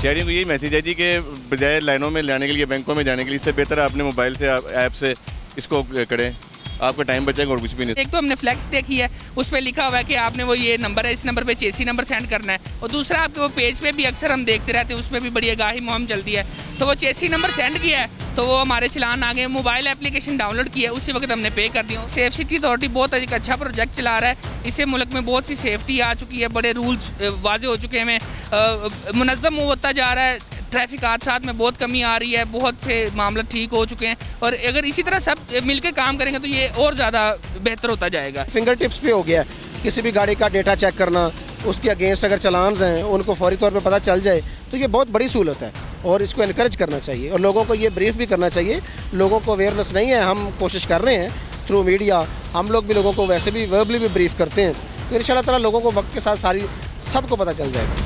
शहरियों को यही मैसेज है जी कि बजाय लाइनों में जाने के लिए, बैंकों में जाने के लिए, इससे बेहतर है अपने मोबाइल से, ऐप से इसको करें, आपका टाइम बचेगा और कुछ भी नहीं। एक तो हमने फ्लैक्स देखी है, उस पर लिखा हुआ है कि आपने वो ये नंबर है, इस नंबर पे चेसी नंबर सेंड करना है। और दूसरा आपके वो पेज पे भी अक्सर हम देखते रहते हैं, उस पर भी बड़ी आगाही मुहिम चलती है। तो वो चेसी नंबर सेंड किया है तो वो हमारे चलान आ गए। मोबाइल एप्लीकेशन डाउनलोड किया है, उसी वक्त हमने पे कर दिया। सेफ सिटी अथॉरिटी बहुत एक अच्छा प्रोजेक्ट चला रहा है। इससे मुल्क में बहुत सी सेफ्टी आ चुकी है, बड़े रूल्स वाजे हो चुके हैं, मुनज़्ज़म होता जा रहा है, ट्रैफिक हादसा में बहुत कमी आ रही है, बहुत से मामले ठीक हो चुके हैं। और अगर इसी तरह सब मिलकर काम करेंगे तो ये और ज़्यादा बेहतर होता जाएगा। फिंगर टिप्स पे हो गया, किसी भी गाड़ी का डेटा चेक करना, उसके अगेंस्ट अगर चलान हैं उनको फौरी तौर पे पता चल जाए, तो ये बहुत बड़ी सहूलत है और इसको इनकरेज करना चाहिए और लोगों को ये ब्रीफ भी करना चाहिए। लोगों को अवेयरनेस नहीं है, हम कोशिश कर रहे हैं थ्रू मीडिया, हम लोग भी लोगों को वैसे भी वर्बली भी ब्रीफ करते हैं, तो इंशाल्लाह ताला लोगों को वक्त के साथ सबको पता चल जाएगा।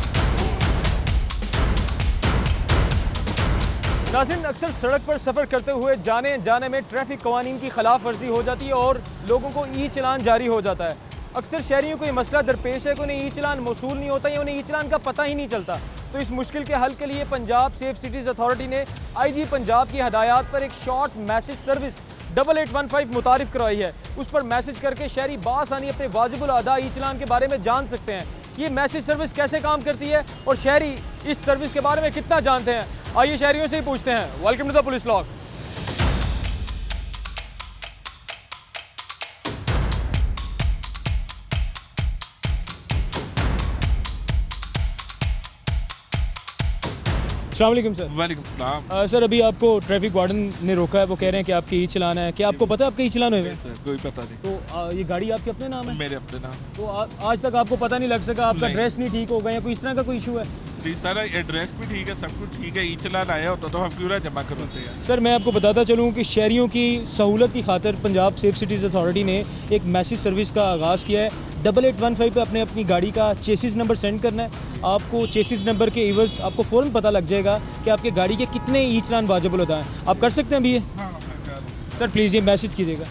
नाज़रीन, अक्सर सड़क पर सफ़र करते हुए जाने में ट्रैफिक कवानीन की खिलाफ वर्जी हो जाती है और लोगों को ई चलान जारी हो जाता है। अक्सर शहरियों को ये मसला दरपेश है कि उन्हें ई चलान मौसूल नहीं होता या उन्हें ई चलान का पता ही नहीं चलता। तो इस मुश्किल के हल के लिए पंजाब सेफ सिटीज़ अथॉरिटी ने IG पंजाब की हदायत पर एक शॉर्ट मैसेज सर्विस 8815 मुतारिफ करवाई है। उस पर मैसेज करके शहरी बासानी अपने वाजिबुल अदा ई चलान के बारे में जान सकते हैं। ये मैसेज सर्विस कैसे काम करती है और शहरी इस सर्विस के बारे में कितना जानते हैं, आइए शहरियों से ही पूछते हैं। Welcome to the police log. अस्सलाम वालेकुम सर। वालेकुम सलाम। सर, अभी आपको ट्रैफिक वार्डन ने रोका है, वो कह रहे हैं कि आपके ई चलान है। क्या आपको पता है आपके ई चलान हुए हैं? सर कोई पता नहीं। तो ये गाड़ी आपके अपने नाम है? मेरे अपने नाम। तो आज तक आपको पता नहीं लग सका, आपका एड्रेस नहीं ठीक हो गया या कोई इस तरह का कोई इशू है? सारा एड्रेस भी ठीक है, सब कुछ ठीक है, ई चलान आया होता तो हम क्यों जमा करवाते हैं। सर, मैं आपको बताता चलूँ कि शहरियों की सहूलत की खातिर पंजाब सेफ सिटीज़ अथॉरिटी ने एक मैसेज सर्विस का आगाज़ किया है। 8815 पे अपनी गाड़ी का चेसिस नंबर सेंड करना है। आपको चेसिस नंबर के इवज़ आपको फ़ौरन पता लग जाएगा कि आपके गाड़ी के कितने ई चलान वाजिबुल अदा हैं। आप कर सकते हैं अभी ये? हाँ, सर प्लीज़ ये मैसेज कीजिएगा।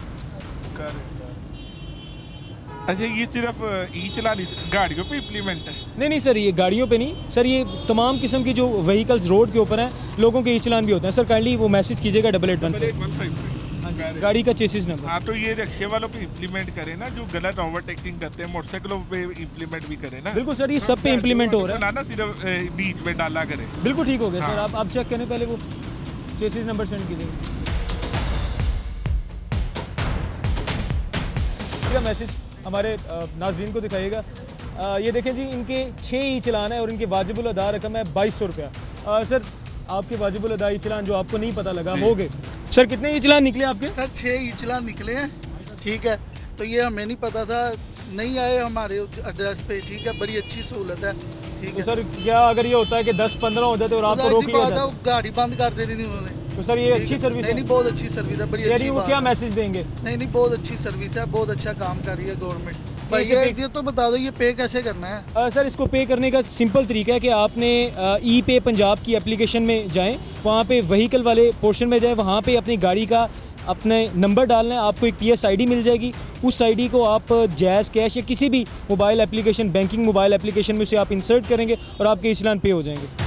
अच्छा, ये सिर्फ ई चलान गाड़ियों पे इम्प्लीमेंट है? नहीं सर, ये गाड़ियों पे नहीं सर, ये तमाम किस्म की जो व्हीकल्स रोड के ऊपर हैं लोगों के ई चलान भी होते हैं। सर काइंडली वो मैसेज कीजिएगा 8815 गाड़ी का चेसिस नंबर। हाँ, तो ये रिक्शे वालों पे इम्प्लीमेंट करें ना, जो गलत ओवरटेकिंग करते हैं, मोटरसाइकिलों पे इम्प्लीमेंट भी करें ना। बिल्कुल सर, ये सब पे इम्प्लीमेंट हो रहा है ना, सिर्फ बीच में डाला करें। बिल्कुल ठीक हो गया सर। हाँ। आप चेक करें, पहले वो चेसिस नंबर सेंड कीजिएगा। मैसेज हमारे नाज़रीन को दिखाइएगा। ये देखें जी, इनके 6 ई चलान है और इनके वाजिबुल अदा रकम है 2200 रुपया। सर, आपके वाजिबुल अदा ई चलान जो आपको नहीं पता लगा हो गए। सर कितने ई चलान निकले आपके? सर 6 ई चलान निकले हैं। ठीक है, तो ये हमें नहीं पता था, नहीं आए हमारे एड्रेस पे। ठीक है, बड़ी अच्छी सहूलत है। ठीक है। तो सर क्या अगर ये होता है कि 10-15 हो जाते और आपको रोक लिया जाता? गाड़ी बंद कर दी थी उन्होंने। तो सर ये अच्छी सर्विस है? नहीं, बहुत अच्छी सर्विस है, बड़ी अच्छी बात है। क्या मैसेज देंगे? नहीं, बहुत अच्छी सर्विस है, बहुत अच्छा काम कर रही है गवर्नमेंट। भाई ये तो बता दो, ये पे कैसे करना है? सर, इसको पे करने का सिंपल तरीका है कि आपने ई पे पंजाब की एप्लीकेशन में जाएं, वहाँ पे व्हीकल वाले पोर्शन में जाएं, वहाँ पे अपनी गाड़ी का अपने नंबर डालना है। आपको एक PS ID मिल जाएगी। उस ID को आप जैज़ कैश या किसी भी mobile application, banking mobile application में से आप इंसर्ट करेंगे और आपके ई चलान पे हो जाएंगे।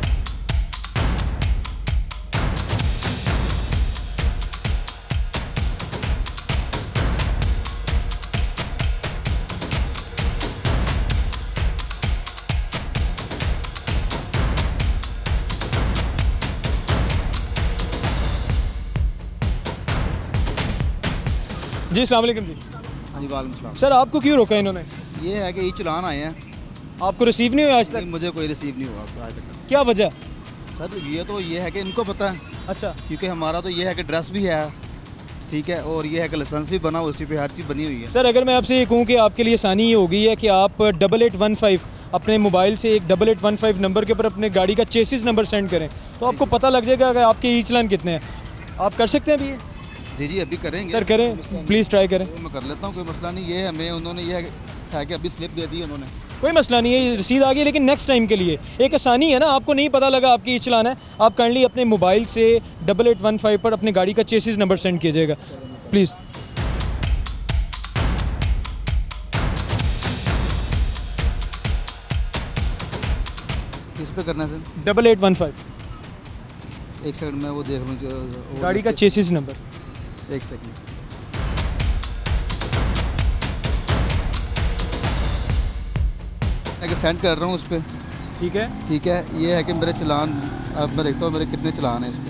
जी अस्सलाम वालेकुम जी। हाँ जी, वालेकुम सलाम। सर आपको क्यों रोका इन्होंने? ये है कि ई चलान आए हैं। आपको रिसीव नहीं हुआ आज तक? नहीं, मुझे कोई रिसीव नहीं हुआ आज तक। क्या वजह? सर ये है कि इनको पता है। अच्छा। क्योंकि हमारा तो ये है कि ड्रेस भी है, ठीक है, और ये है कि लाइसेंस भी बना, उसी पे हर चीज़ बनी हुई है। सर अगर मैं आपसे ये कहूँ कि आपके लिए आसानी ये हो गई है कि आप 8815 अपने मोबाइल से एक 8815 नंबर के ऊपर अपने गाड़ी का चेसिस नंबर सेंड करें तो आपको पता लग जाएगा कि आपके ई चलान कितने हैं। आप कर सकते हैं अभी? जी अभी करेंगे सर, करें प्लीज़, ट्राई करें। मैं कर लेता हूँ, कोई मसला नहीं। ये हमें उन्होंने ये है कि अभी स्लिप दे दी उन्होंने। कोई मसला नहीं है, रसीद आ गई, लेकिन नेक्स्ट टाइम के लिए एक आसानी है ना। आपको नहीं पता लगा आपकी ई चलान है, आप काइंडली अपने मोबाइल से 8815 पर अपने गाड़ी का चेसिस नंबर सेंड कीजिएगा प्लीज़। किस पे करना है सर? 8815 एक सेकंड में वो देख लूँ जो गाड़ी का चेसिस नंबर। एक सेकंड सेंड कर रहा हूँ उस पर। ठीक है, ठीक है, ये है कि मेरे चलान, अब मैं देखता हूँ मेरे कितने चलान हैं इस पर।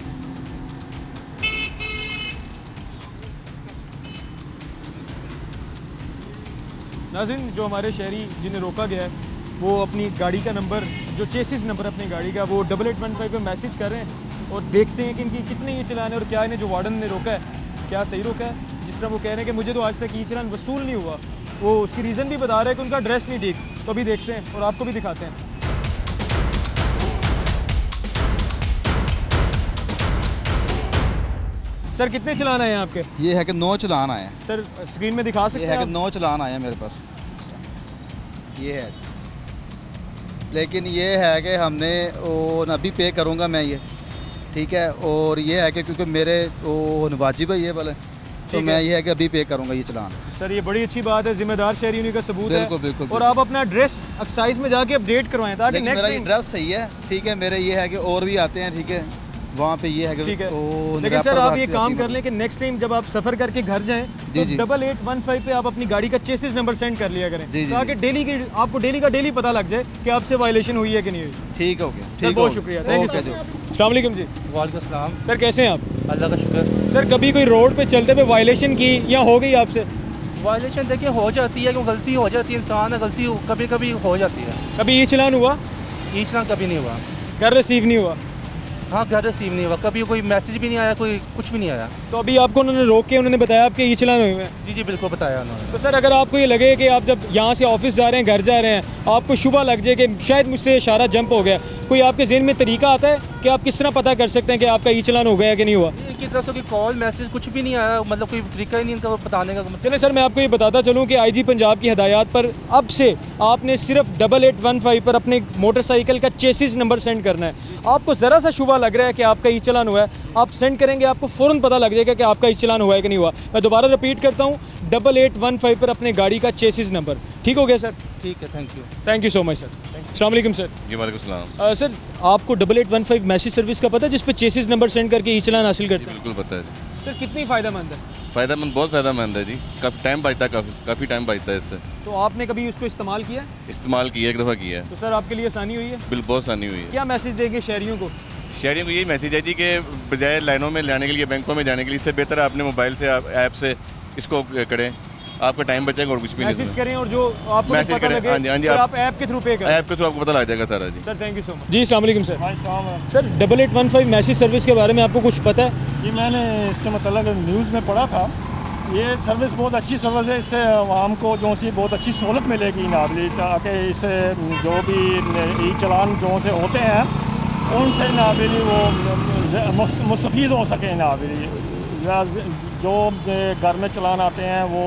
नाज़रीन, जो हमारे शहरी जिन्हें रोका गया है वो अपनी गाड़ी का नंबर, जो चेसिस नंबर अपनी गाड़ी का, वो 8815 पे मैसेज कर रहे हैं और देखते हैं कि इनकी कितने ये चलान है और क्या इन्हें जो वार्डन ने रोका है क्या सही रोका है। जिस तरह वो कह रहे हैं कि मुझे तो आज तक ये चलान वसूल नहीं हुआ, वो उसकी रीज़न भी बता रहे हैं कि उनका ड्रेस नहीं ठीक। तो अभी देखते हैं और आपको भी दिखाते हैं। सर कितने चलान आए हैं आपके? ये है कि 9 चलान आए हैं सर स्क्रीन में दिखा सकते ये हैं है कि आप? 9 चलान आए हैं मेरे पास, ये है। लेकिन ये है कि हमने वो अभी पे करूँगा मैं ये, ठीक है। और ये है कि क्योंकि मेरे वो वाजिब है ये वाले, तो मैं ये है कि अभी पे करूँगा ये चलान। सर ये बड़ी अच्छी बात है, जिम्मेदार शहरी होने का सबूत है। बिल्कुल बिल्कुल। और आप अपना एड्रेस एक्साइज में जाके अपडेट करवाएं ताकि लेकिन नेक्स्ट मेरा एड्रेस सही है, ठीक है। मेरे ये है कि और भी आते हैं, ठीक है, वहाँ पे ये है कि ठीक है। वो लेकिन सर आप ये से काम आती है। कर लें कि नेक्स्ट टाइम जब आप सफ़र करके घर जाएं तो जी। 8815 पे आप अपनी गाड़ी का चेसिस नंबर सेंड कर लिया करें, जी, जी, ताकि डेली की आपको डेली का डेली पता लग जाए कि आपसे वायलेशन हुई है कि नहीं हुई। ठीक हो गया, सर ठीक, बहुत शुक्रिया, थैंक यू ओके सर। जी। अस्सलाम वालेकुम जी। वालेकुम सलाम। सर कैसे हैं आप? अल्लाह का शुक्र। सर कभी कोई रोड पे चलते हुए वायलेशन की या हो गई आपसे? वायलेशन देखिए हो जाती है, क्योंकि गलती हो जाती है, इंसान है, गलती कभी कभी हो जाती है। कभी ये चलान हुआ? ई चलान कभी नहीं हुआ। घर रिसीव नहीं हुआ? हाँ, घर रिसीव नहीं हुआ, कभी कोई मैसेज भी नहीं आया, कोई कुछ भी नहीं आया। तो अभी आपको उन्होंने रोक के उन्होंने बताया आपके ये चलान हुए हैं? जी जी बिल्कुल बताया उन्होंने। तो सर अगर आपको ये लगे कि आप जब यहाँ से ऑफिस जा रहे हैं, घर जा रहे हैं, आपको शुबा लग जाए कि शायद मुझसे इशारा जंप हो गया, कोई आपके ज़हन में तरीका आता है कि आप किस तरह पता कर सकते हैं कि आपका ई चलान हो गया कि नहीं हुआ? इनकी तरफ से कोई कॉल मैसेज कुछ भी नहीं आया, मतलब कोई तरीका ही नहीं इनका बताने का। चलिए सर मैं आपको ये बताता चलूँ कि IG पंजाब की हदायत पर अब से आपने सिर्फ 8815 पर अपने मोटरसाइकिल का चेसिस नंबर सेंड करना है। आपको ज़रा सा शुबा लग रहा है कि आपका ई चलान हुआ है, आप सेंड करेंगे, आपको फ़ौरन पता लग जाएगा कि आपका ई चलान हुआ है कि नहीं हुआ। मैं दोबारा रिपीट करता हूँ, 8815 पर अपने गाड़ी का चेसिस नंबर। ठीक हो गया सर? ठीक है, thank you so much sir. अस्सलाम वालेकुम सर। जी वालेकुम सलाम। सर आपको 8815 मैसेज सर्विस का पता है जिस पे चेसिस नंबर सेंड करके ई चलान हासिल करते हैं? बिल्कुल पता है जी। सर कितनी फ़ायदेमंद है? फ़ायदेमंद, बहुत फ़ायदेमंद है जी। काफ़ी टाइम बचता है, काफ़ी टाइम बचता है इससे। तो आपने कभी उसको इस्तेमाल किया? इस्तेमाल किया, एक दफ़ा किया है। तो सर आपके लिए आसानी हुई है? बिल बहुत आसानी हुई है। क्या मैसेज देंगे शहरियों को? शहरियों को यही मैसेज है जी कि बजाय लाइनों में जाने के लिए, बैंकों में जाने के लिए, इससे बेहतर है अपने मोबाइल से, ऐप से इसको करें, आपका टाइम बचेगा और कुछ भी नहीं। मैसेज करें और जो आपको मैसेज पता करें, लगे, हाँ जी, हाँ जी, सर आप ऐप के थ्रू पे करें। ऐप के थ्रू आपको पता लग जाएगा सारा जी। Sir thank you so much जी। अस्सलाम वालेकुम सर। सर 8815 मैसेज सर्विस के बारे में आपको कुछ पता है? ये मैंने इसके मतलब न्यूज़ में पढ़ा था। ये सर्विस बहुत अच्छी सर्विस है, इससे आवाम को जो सी बहुत अच्छी सहूलत मिलेगी नाबली, ताकि इससे जो भी ई चलान जो से होते हैं उनसे नाबली वो मुस्तफ़ीद हो सके नाबली। जो घर में चलान आते हैं वो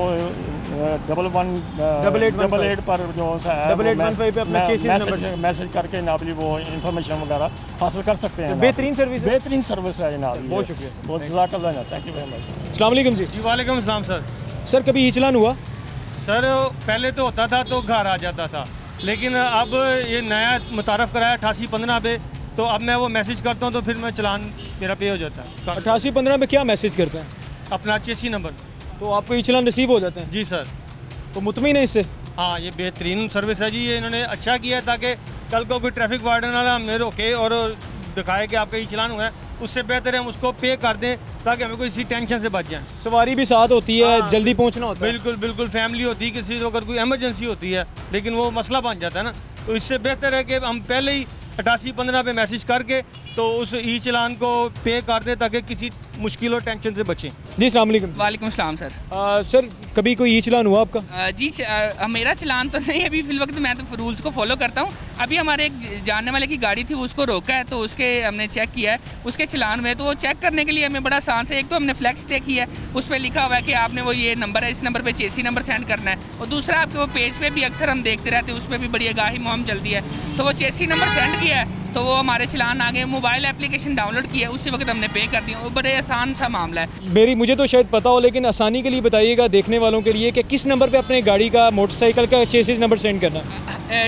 88 पर जो है 8815 पे अपना चेसिस नंबर मैसेज करके नाबली वो इंफॉर्मेशन वगैरह हासिल कर सकते हैं। बेहतरीन सर्विस है, बेहतरीन सर्विस है जनाब। बहुत शुक्रिया, बहुत जज़ाकल्लाह, थैंक यू वेरी मच। अस्सलाम वालेकुम जी। वालेकुम सलाम सर। सर कभी ई चलान हुआ? सर पहले तो होता था तो घर आ जाता था, लेकिन अब ये नया मुतारफ़ कराया 8815 पे, तो अब मैं वो मैसेज करता हूँ तो फिर मैं चलान मेरा पे हो जाता है। 8815 में क्या मैसेज करते हैं? अपना चेसी नंबर, तो आपको ई चलान रिसीव हो जाते हैं? जी सर। तो मुतमिन है इससे? हाँ, ये बेहतरीन सर्विस है जी। ये इन्होंने अच्छा किया है ताकि कल को कोई ट्रैफिक वार्डन वाला हमें रोके और दिखाए कि आपका ई चलान हुआ है, उससे बेहतर है हम उसको पे कर दें ताकि हमें कोई इसी टेंशन से बच जाए। सवारी भी साथ होती है, जल्दी पहुंचना होता है। बिल्कुल बिल्कुल, फैमिली होती है, किसी को अगर कोई इमरजेंसी होती है, लेकिन वो मसला बन जाता है ना, तो इससे बेहतर है कि हम पहले ही 8815 पे मैसेज करके तो उस ई चलान को पे कर दें ताकि किसी मुश्किल और टेंशन से बचें। जी अस्सलाम वालेकुम। वालेकुम सलाम सर। सर कभी कोई ई चलान हुआ आपका? जी मेरा चलान तो नहीं, अभी फिल वक्त मैं तो रूल्स को फॉलो करता हूँ। अभी हमारे एक जानने वाले की गाड़ी थी, उसको रोका है, तो उसके हमने चेक किया है, उसके चलान में। तो वो चेक करने के लिए हमें बड़ा आसान से, एक तो हमने फ्लैक्स देखी है, उस पर लिखा हुआ है कि आपने वो ये नंबर है, इस नंबर पर चेसी नंबर सेंड करना है। और दूसरा आपके वो पेज पर भी अक्सर हम देखते रहते हैं, उस पर भी बड़ी आगाही मुहिम चलती है। तो वो चेसी नंबर सेंड किया है, तो वो हमारे चलान आ गए। मोबाइल एप्लीकेशन डाउनलोड किया, उसी वक्त हमने पे कर दिया। वो बड़े आसान सा मामला है। मुझे तो शायद पता हो, लेकिन आसानी के लिए बताइएगा देखने वालों के लिए कि किस नंबर पे अपने गाड़ी का, मोटरसाइकिल का चेसिस नंबर सेंड करना है।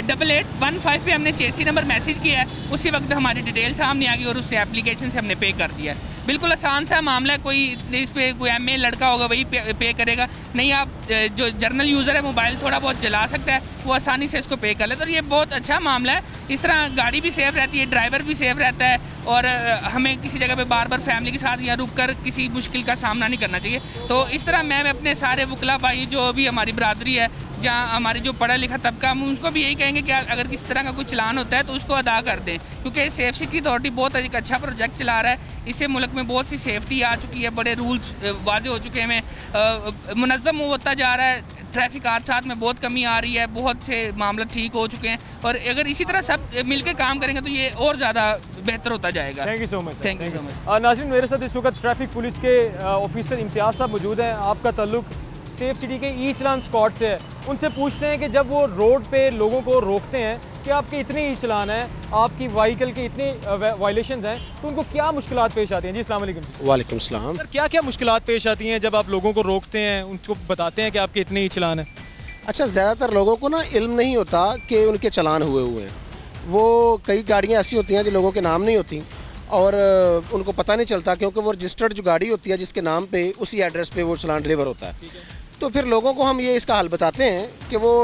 8815 पे हमने चेसी नंबर मैसेज किया है, उसी वक्त हमारी डिटेल सामने आ गई और उसने एप्लीकेशन से हमने पे कर दिया है। बिल्कुल आसान सा मामला है। कोई इस पे कोई MA लड़का होगा वही पे करेगा, नहीं आप जो जर्नल यूज़र है मोबाइल थोड़ा बहुत जला सकता है, वो आसानी से इसको पे कर लेता है। और ये बहुत अच्छा मामला है। इस तरह गाड़ी भी सेफ़ रहती है, ड्राइवर भी सेफ़ रहता है और हमें किसी जगह पे बार बार फैमिली के साथ या रुक कर किसी मुश्किल का सामना नहीं करना चाहिए। तो इस तरह मैं अपने सारे वकला भाई जो भी हमारी बरादरी है, जहाँ हमारी जो पढ़ा लिखा तबका, हम उनको भी यही कहेंगे कि अगर किस तरह का कोई चलान होता है तो उसको अदा कर दें, क्योंकि सेफ सिटी अथॉरिटी बहुत एक अच्छा प्रोजेक्ट चला रहा है। इससे मुल्क में बहुत सी सेफ्टी आ चुकी है, बड़े रूल्स वाजे हो चुके हैं, मुनज़्ज़म होता जा रहा है, ट्रैफिक हादसात में बहुत कमी आ रही है, बहुत से मामले ठीक हो चुके हैं। और अगर इसी तरह सब मिलकर काम करेंगे तो ये और ज़्यादा बेहतर होता जाएगा। Thank you so much. Thank you so much. नाज़रीन, मेरे साथ इस वक्त ट्रैफिक पुलिस के ऑफिसर इम्तियाज़ साहब मौजूद हैं। आपका ताल्लुक सेफ सिटी के ई चलान स्क्वाड से है। उनसे पूछते हैं कि जब वो रोड पे लोगों को रोकते हैं कि आपके इतने ई चलान हैं, आपकी व्हीकल के इतने वायलेशन हैं, तो उनको क्या मुश्किलात पेश आती हैं? जी अस्सलाम वालेकुम। वालेकुम सलाम। सर, क्या क्या मुश्किलात पेश आती हैं जब आप लोगों को रोकते हैं, उनको बताते हैं कि आपके इतने ई चलान हैं? अच्छा, ज़्यादातर लोगों को ना इल्म नहीं होता कि उनके चलान हुए हैं। वो कई गाड़ियाँ ऐसी होती हैं जो लोगों के नाम नहीं होती और उनको पता नहीं चलता, क्योंकि वो रजिस्टर्ड जो गाड़ी होती है जिसके नाम पे उसी एड्रेस पे वो चलान डिलीवर होता है। तो फिर लोगों को हम ये इसका हल बताते हैं कि वो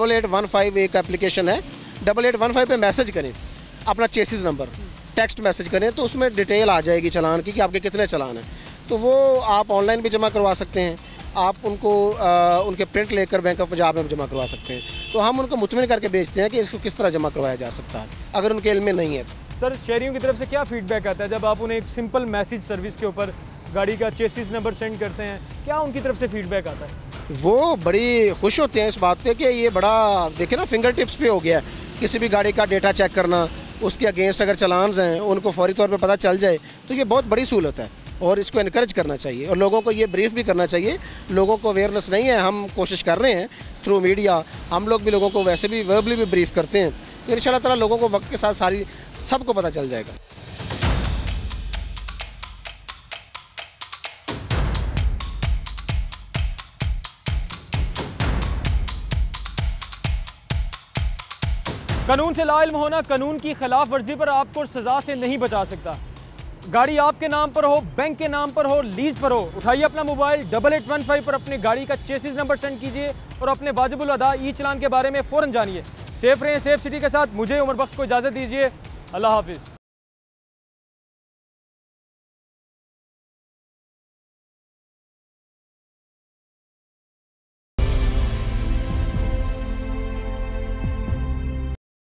8815 एक एप्लीकेशन है, 8815 पे मैसेज करें अपना चेसिस नंबर, टेक्स्ट मैसेज करें तो उसमें डिटेल आ जाएगी चलान की कि आपके कितने चलान हैं। तो वो आप ऑनलाइन भी जमा करवा सकते हैं, आप उनको उनके प्रिंट लेकर बैंक ऑफ पंजाब में जमा करवा सकते हैं। तो हम उनको मुतमिन करके भेजते हैं कि इसको किस तरह जमा करवाया जा सकता है अगर उनके इल्म में नहीं है। सर, शहरियों की तरफ से क्या फीडबैक आता है जब आप उन्हें एक सिंपल मैसेज सर्विस के ऊपर गाड़ी का चेसिस नंबर सेंड करते हैं? क्या उनकी तरफ से फीडबैक आता है? वो बड़ी खुश होते हैं इस बात पे कि ये बड़ा, देखे ना, फिंगर टिप्स पे हो गया है। किसी भी गाड़ी का डेटा चेक करना, उसके अगेंस्ट अगर चलान्स हैं उनको फौरी तौर पे पता चल जाए, तो ये बहुत बड़ी सहूलत है और इसको इनकरेज करना चाहिए और लोगों को ये ब्रीफ भी करना चाहिए। लोगों को अवेयरनेस नहीं है, हम कोशिश कर रहे हैं थ्रू मीडिया, हम लोग भी लोगों को वैसे भी वर्बली भी ब्रीफ करते हैं। तो इंशाल्लाह ताला लोगों को वक्त के साथ सबको पता चल जाएगा। कानून से लाइल्म होना कानून की खिलाफ वर्जी पर आपको सज़ा से नहीं बचा सकता। गाड़ी आपके नाम पर हो, बैंक के नाम पर हो, लीज पर हो, उठाइए अपना मोबाइल, 8815 पर अपने गाड़ी का चेसिस नंबर सेंड कीजिए और अपने वाजिबुल अदा ई चलान के बारे में फ़ौरन जानिए। सेफ रहें सेफ सिटी के साथ। मुझे उमर बख्श को इजाज़त दीजिए। अल्लाह हाफिज़।